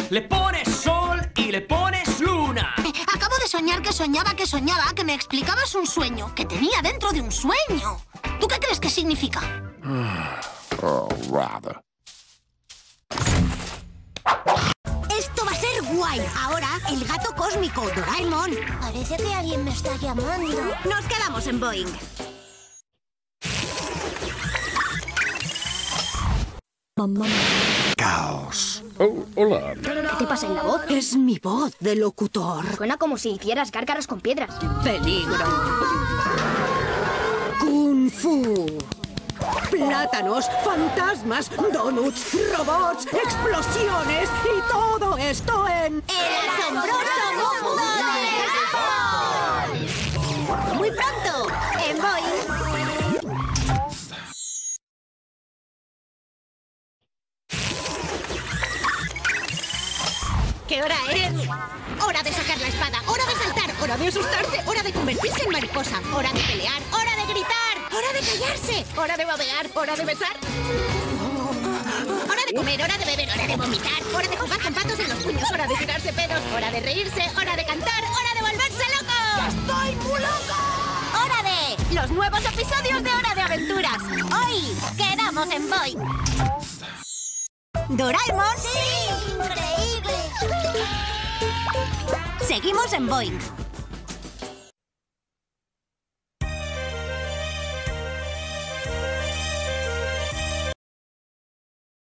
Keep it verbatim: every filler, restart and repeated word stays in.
Le pones sol y le pones luna. Acabo de soñar que soñaba que soñaba que me explicabas un sueño que tenía dentro de un sueño. ¿Tú qué crees que significa? Oh, rather. Esto va a ser guay. Ahora, el gato cósmico, Doraemon. Parece que alguien me está llamando. Nos quedamos en Boing. Mamá. Caos. Oh, hola. ¿Qué te pasa en la voz? Es mi voz de locutor. Suena como si hicieras gárgaras con piedras. Peligro. Kung Fu. Plátanos, fantasmas, donuts, robots, explosiones y todo esto en... ¡El asombroso mundo de Gumball! Muy pronto, en Boing. ¿Qué hora es? Hora de sacar la espada, hora de saltar, hora de asustarse, hora de convertirse en mariposa, hora de pelear, hora de gritar, hora de callarse, hora de babear, hora de besar. Hora de comer, hora de beber, hora de vomitar, hora de jugar con patos en los puños, hora de tirarse pedos, hora de reírse, hora de cantar, hora de volverse loco. ¡Estoy muy loco! ¡Hora de los nuevos episodios de Hora de Aventuras! Hoy quedamos en Boing. Doraemon. ¡Sí! ¡Increíble! Seguimos en Boing.